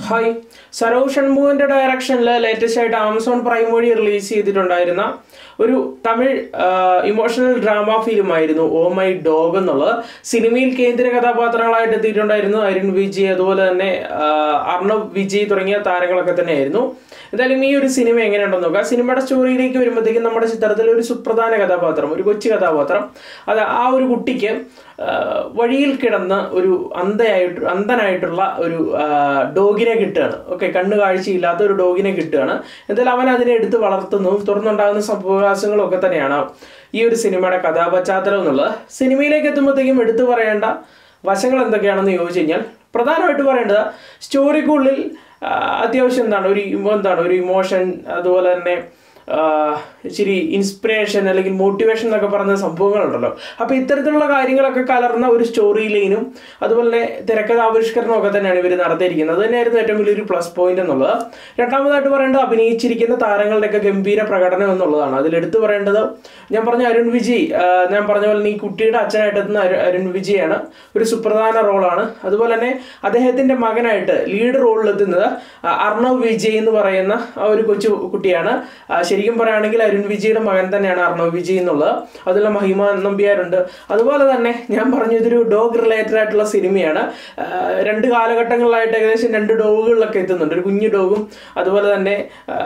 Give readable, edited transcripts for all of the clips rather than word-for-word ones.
Hi Saroj ഷൺമുഖിൻ്റെ ഡയറക്ഷനിൽ latest ആയിട്ട് Amazon Prime വഴി റിലീസ് ചെയ്തിട്ടുണ്ടായിരുന്ന ഒരു തമിഴ് ഇമോഷണൽ ഡ്രാമ ഫിലിമായിരുന്നു ഓ മൈ ഡോഗ് എന്നുള്ളത്. സിനിമയിൽ കേന്ദ്ര കഥാപാത്രങ്ങളായിട്ട് എത്തിയിട്ടുണ്ടായിരുന്നു അരുൺ വിജയ്, അതുപോലെ തന്നെ അർണവ് വിജയ് തുടങ്ങിയ താരങ്ങളൊക്കെ തന്നെയായിരുന്നു. എന്തായാലും ഈ ഒരു സിനിമ എങ്ങനെയുണ്ടെന്ന് നോക്കാം. സിനിമയുടെ സ്റ്റോറിയിലേക്ക് വരുമ്പോഴത്തേക്കും നമ്മുടെ ചിത്രത്തിൽ ഒരു സുപ്രധാന കഥാപാത്രം, ഒരു കൊച്ചു കഥാപാത്രം, അത് ആ ഒരു കുട്ടിക്ക് വഴിയിൽ കിടന്ന് ഒരു അന്ധനായിട്ടുള്ള ഒരു ഡോഗിനെ കിട്ടുകയാണ്. ഓക്കെ, കണ്ണു കാഴ്ചയില്ലാത്ത ഒരു ഡോഗിനെ കിട്ടുകയാണ്. എന്തായാലും അവൻ അതിനെ എടുത്ത് വളർത്തുന്നു. തുടർന്നുണ്ടാകുന്ന സംഭവവികാസങ്ങളും ഒക്കെ തന്നെയാണ് ഈ ഒരു സിനിമയുടെ കഥാപശ്ചാത്തലം എന്നുള്ളത്. സിനിമയിലേക്ക് എത്തുമ്പോഴത്തേക്കും എടുത്തു പറയേണ്ട വശങ്ങൾ എന്തൊക്കെയാണെന്ന് ചോദിച്ചു കഴിഞ്ഞാൽ, പ്രധാനമായിട്ട് പറയേണ്ടത് സ്റ്റോറിക്കുള്ളിൽ അത്യാവശ്യം ഒരു ഇമോഷൻ, അതുപോലെ തന്നെ ഇച്ചിരി ഇൻസ്പിറേഷൻ അല്ലെങ്കിൽ മോട്ടിവേഷൻ എന്നൊക്കെ പറഞ്ഞ സംഭവങ്ങളുണ്ടല്ലോ. അപ്പോൾ ഇത്തരത്തിലുള്ള കാര്യങ്ങളൊക്കെ കലർന്ന ഒരു സ്റ്റോറി ലൈനും അതുപോലെ തിരക്കഥാവിഷ്കരണവും ഒക്കെ തന്നെയാണ് ഇവർ നടത്തിയിരിക്കുന്നത്. അത് തന്നെയായിരുന്നു ഏറ്റവും വലിയൊരു പ്ലസ് പോയിന്റ് എന്നുള്ളത്. രണ്ടാമതായിട്ട് പറയേണ്ടത് അഭിനയിച്ചിരിക്കുന്ന താരങ്ങളുടെയൊക്കെ ഗംഭീര പ്രകടനം എന്നുള്ളതാണ്. അതിലെടുത്ത് പറയേണ്ടത് ഞാൻ പറഞ്ഞ അരുൺ വിജയ്, ഞാൻ പറഞ്ഞ പോലെ ഈ കുട്ടിയുടെ അച്ഛനായിട്ട് എത്തുന്ന അരുൺ വിജയാണ് ഒരു സുപ്രധാന റോളാണ്. അതുപോലെ തന്നെ അദ്ദേഹത്തിൻ്റെ മകനായിട്ട് ലീഡ് റോളിലെത്തുന്നത് അർണവ് വിജയ് എന്ന് പറയുന്ന ഒരു കൊച്ചു കുട്ടിയാണ്. ശരിക്കും പറയുകയാണെങ്കിൽ അരുൺ വിജയുടെ മകൻ തന്നെയാണ് അർണവ് വിജയ് എന്നുള്ളത്. അതിലുള്ള മഹിമ നമ്പ്യാരുണ്ട്. അതുപോലെ തന്നെ ഞാൻ പറഞ്ഞു ഇതൊരു ഡോഗ് റിലേറ്റഡ് ആയിട്ടുള്ള സിനിമയാണ്. രണ്ട് കാലഘട്ടങ്ങളിലായിട്ട് ഏകദേശം 2 ഡോഗുകളിലൊക്കെ എത്തുന്നുണ്ട്. ഒരു കുഞ്ഞു ഡോഗും അതുപോലെ തന്നെ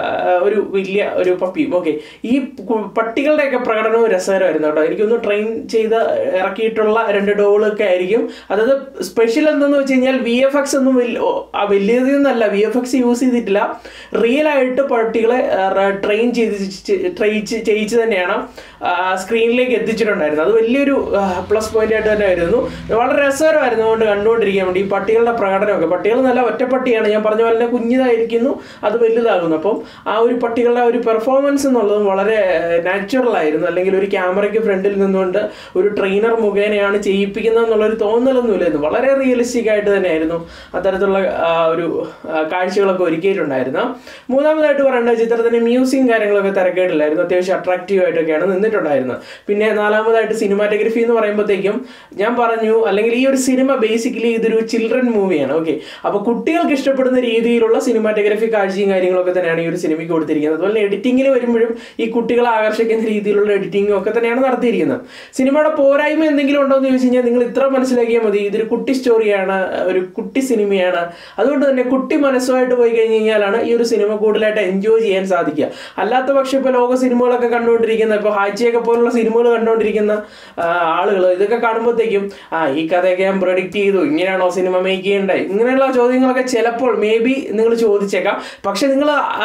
ഒരു പപ്പിയും. ഓക്കെ, ഈ പട്ടികളുടെയൊക്കെ പ്രകടനവും രസകരമായിരുന്നു കേട്ടോ. എനിക്കൊന്ന് ട്രെയിൻ ചെയ്ത് ഇറക്കിയിട്ടുള്ള 2 ഡോഗുകളൊക്കെ ആയിരിക്കും. അതായത് സ്പെഷ്യൽ എന്തെന്ന് വെച്ച് കഴിഞ്ഞാൽ VFX ഒന്നും വലിയതൊന്നല്ല, VFX യൂസ് ചെയ്തിട്ടില്ല. റിയൽ ആയിട്ട് പട്ടികളെ ട്രെയിൻ ചെയ്യിച്ച് തന്നെയാണ് സ്ക്രീനിലേക്ക് എത്തിച്ചിട്ടുണ്ടായിരുന്നത്. അത് വലിയൊരു പ്ലസ് പോയിന്റ് ആയിട്ട് തന്നെ ആയിരുന്നു. വളരെ രസകരമായിരുന്നു അതുകൊണ്ട് കണ്ടുകൊണ്ടിരിക്കാൻ വേണ്ടി. ഈ പട്ടികളുടെ പ്രകടനമൊക്കെ, പട്ടികൾ നല്ല ഒറ്റപ്പട്ടിയാണ്, ഞാൻ പറഞ്ഞ പോലെ തന്നെ കുഞ്ഞിതായിരിക്കുന്നു, അത് വലുതാകുന്നു. അപ്പം ആ ഒരു പട്ടികളുടെ ഒരു പെർഫോമൻസ് എന്നുള്ളതും വളരെ നാച്ചുറൽ ആയിരുന്നു. അല്ലെങ്കിൽ ഒരു ക്യാമറയ്ക്ക് ഫ്രണ്ടിൽ നിന്നുകൊണ്ട് ഒരു ട്രെയിനർ മുഖേനയാണ് ചെയ്യിപ്പിക്കുന്നത് എന്നുള്ളൊരു തോന്നലൊന്നുമില്ലായിരുന്നു. വളരെ റിയലിസ്റ്റിക് ആയിട്ട് തന്നെയായിരുന്നു അത്തരത്തിലുള്ള ഒരു കാഴ്ചകളൊക്കെ ഒരുക്കിയിട്ടുണ്ടായിരുന്നു. മൂന്നാമതായിട്ട് പറയേണ്ടത് ചിത്രത്തിൻ്റെ മ്യൂസിക്കും കാര്യങ്ങളൊക്കെ തിരക്കേടില്ലായിരുന്നു. അത്യാവശ്യം അട്രാക്റ്റീവ് ആയിട്ടൊക്കെയാണ് നിന്നിട്ടുണ്ടായിരുന്നത്. പിന്നെ നാലാമതായിട്ട് സിനിമാറ്റോഗ്രഫി എന്ന് പറയുമ്പോഴത്തേക്കും ഞാൻ പറഞ്ഞു, അല്ലെങ്കിൽ ഈ ഒരു സിനിമ ബേസിക്കലി ഇതൊരു ചിൽഡ്രൻ മൂവിയാണ്. ഓക്കെ, അപ്പോൾ കുട്ടികൾക്ക് ഇഷ്ടപ്പെടുന്ന രീതിയിലുള്ള സിനിമാറ്റോഗ്രഫി കാഴ്ചയും കാര്യങ്ങളൊക്കെ തന്നെയാണ് ഈ ഒരു സിനിമയ്ക്ക് കൊടുത്തിരിക്കുന്നത്. അതുപോലെ എഡിറ്റിങ്ങിൽ വരുമ്പോഴും ഈ കുട്ടികളെ ആകർഷിക്കുന്ന രീതിയിലുള്ള എഡിറ്റിങ്ങും ഒക്കെ തന്നെയാണ് നടത്തിയിരിക്കുന്നത്. സിനിമയുടെ പോരായ്മ എന്തെങ്കിലും ഉണ്ടോ എന്ന് ചോദിച്ചു കഴിഞ്ഞാൽ നിങ്ങൾ ഇത്ര മനസ്സിലാക്കിയാൽ മതി, ഇതൊരു കുട്ടി സ്റ്റോറിയാണ്, ഒരു കുട്ടി സിനിമയാണ്. അതുകൊണ്ട് തന്നെ കുട്ടി മനസ്സുമായിട്ട് പോയി കഴിഞ്ഞ് കഴിഞ്ഞാലാണ് ഈ ഒരു സിനിമ കൂടുതലായിട്ട് എൻജോയ് ചെയ്യാൻ സാധിക്കുക. അല്ലാത്ത പക്ഷം ഇപ്പോൾ ലോക സിനിമകളൊക്കെ കണ്ടുകൊണ്ടിരിക്കുന്ന, ഇപ്പോൾ ഹാച്ചിയൊക്കെ പോലുള്ള സിനിമകൾ കണ്ടുകൊണ്ടിരിക്കുന്ന ആളുകൾ ഇതൊക്കെ കാണുമ്പോഴത്തേക്കും ഈ കഥയൊക്കെ ഞാൻ പ്രെഡിക്റ്റ് ചെയ്തു, ഇങ്ങനെയാണോ സിനിമ മേക്ക് ചെയ്യേണ്ടത്, ഇങ്ങനെയുള്ള ചോദ്യങ്ങളൊക്കെ ചിലപ്പോൾ മേ ബി നിങ്ങൾ ചോദിച്ചേക്കാം. പക്ഷെ നിങ്ങൾ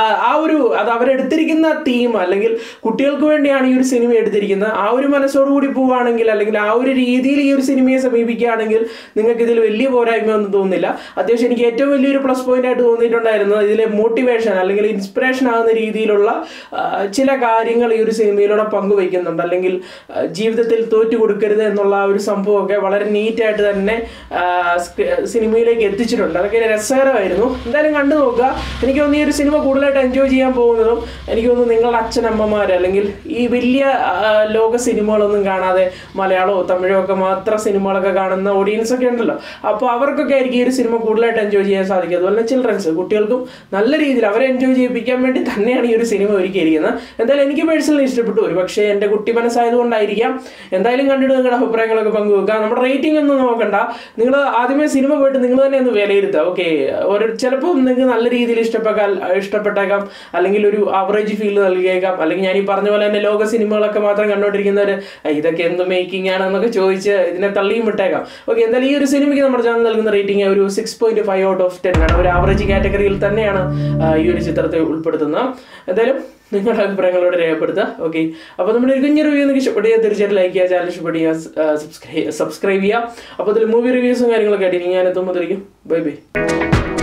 അത് അവരെടുത്തിരിക്കുന്ന തീം, അല്ലെങ്കിൽ കുട്ടികൾക്ക് വേണ്ടിയാണ് ഈ ഒരു സിനിമ എടുത്തിരിക്കുന്നത്, ആ ഒരു മനസ്സോടുകൂടി പോവുകയാണെങ്കിൽ, അല്ലെങ്കിൽ ആ ഒരു രീതിയിൽ ഈ ഒരു സിനിമയെ സമീപിക്കുകയാണെങ്കിൽ നിങ്ങൾക്ക് ഇതിൽ വലിയ പോരായ്മ ഒന്നും തോന്നുന്നില്ല. അത്യാവശ്യം എനിക്ക് ഏറ്റവും വലിയൊരു പ്ലസ് പോയിന്റ് ആയിട്ട് തോന്നിയിട്ടുണ്ടായിരുന്നത് ഇതിലെ മോട്ടിവേഷൻ അല്ലെങ്കിൽ ഇൻസ്പിറേഷൻ ആകുന്ന രീതിയിലുള്ള ചില കാര്യങ്ങൾ ഈ ഒരു സിനിമയിലൂടെ പങ്കുവയ്ക്കുന്നുണ്ട്. അല്ലെങ്കിൽ ജീവിതത്തിൽ തോറ്റു കൊടുക്കരുത് എന്നുള്ള ഒരു സംഭവമൊക്കെ വളരെ നീറ്റായിട്ട് തന്നെ സിനിമയിലേക്ക് എത്തിച്ചിട്ടുണ്ട്. അതൊക്കെ രസകരമായിരുന്നു. എന്തായാലും കണ്ടു നോക്കുക. എനിക്ക് തോന്നുന്നു ഈ ഒരു സിനിമ കൂടുതലായിട്ട് എൻജോയ് ചെയ്യാൻ പോകുന്നതും എനിക്ക് തോന്നുന്നു നിങ്ങളുടെ അച്ഛനമ്മമാർ, അല്ലെങ്കിൽ ഈ വലിയ ലോക സിനിമകളൊന്നും കാണാതെ മലയാളമോ തമിഴോ ഒക്കെ മാത്രം സിനിമകളൊക്കെ കാണുന്ന ഓഡിയൻസ് ഒക്കെ ഉണ്ടല്ലോ, അപ്പോൾ അവർക്കൊക്കെ ആയിരിക്കും ഈ ഒരു സിനിമ കൂടുതലായിട്ട് എൻജോയ് ചെയ്യാൻ സാധിക്കും. അതുപോലെ തന്നെ ചിൽഡ്രൻസ്, കുട്ടികൾക്കും നല്ല രീതിയിൽ അവരെ എൻജോയ് ചെയ്യിപ്പിക്കാൻ വേണ്ടി തന്നെയാണ് ഈ ഒരു സിനിമ ഒരുക്കിയിരിക്കുന്നത്. എന്തായാലും എനിക്ക് പേഴ്സണലി ഇഷ്ടപ്പെട്ടു. ഒരു പക്ഷേ എൻ്റെ കുട്ടി മനസ്സായതുകൊണ്ടായിരിക്കാം. എന്തായാലും കണ്ടിട്ട് നിങ്ങളുടെ അഭിപ്രായങ്ങളൊക്കെ പങ്കുവെക്കുക. നമ്മുടെ റേറ്റിംഗ് ഒന്നും നോക്കണ്ട, നിങ്ങൾ ആദ്യമേ സിനിമ പോയിട്ട് നിങ്ങൾ തന്നെ ഒന്ന് വിലയിരുത്തുക. ഓക്കെ, ചിലപ്പോൾ നിങ്ങൾക്ക് നല്ല രീതിയിൽ ഇഷ്ടപ്പെട്ടേക്കാം, അല്ലെങ്കിൽ ഒരു ആവറേജ് ഫീൽ നൽകിയേക്കാം. അല്ലെങ്കിൽ ഞാൻ ഈ പറഞ്ഞ പോലെ തന്നെ ലോക സിനിമകളൊക്കെ മാത്രം കണ്ടുകൊണ്ടിരിക്കുന്നവർ ഇതൊക്കെ എന്ത് മേക്കിംഗ് ആണെന്നൊക്കെ ചോദിച്ച് ഇതിനെ തള്ളിയും വിട്ടേക്കാം. ഓക്കെ, എന്തായാലും ഈ ഒരു സിനിമയ്ക്ക് നമ്മുടെ ചാനൽ നൽകുന്ന റേറ്റിംഗ് ഒരു 6.5 out of 10 ആണ്. ഒരു ആവറേജ് കാറ്റഗറിയിൽ തന്നെയാണ് ഈ ഒരു ചിത്രത്തെ ഉൾപ്പെടുത്തുന്നത്. എന്തായാലും നിങ്ങളുടെ അഭിപ്രായങ്ങളോട് രേഖപ്പെടുത്തുക. ഓക്കെ, അപ്പോൾ നമ്മുടെ കുഞ്ഞു റിവ്യൂ നിങ്ങൾക്ക് ഇഷ്ടപ്പെടുക തീർച്ചയായിട്ടും ലൈക്ക് ചെയ്യുക, ചാനൽ ഇഷ്ടപ്പെടുക, സബ്സ്ക്രൈബ് ചെയ്യുക. അപ്പോൾ അതിൽ മൂവി റിവ്യൂസും കാര്യങ്ങളൊക്കെ ആയിട്ട് ഞാൻ എത്തുമ്പോഴത്തേക്കും ബൈ ബൈ.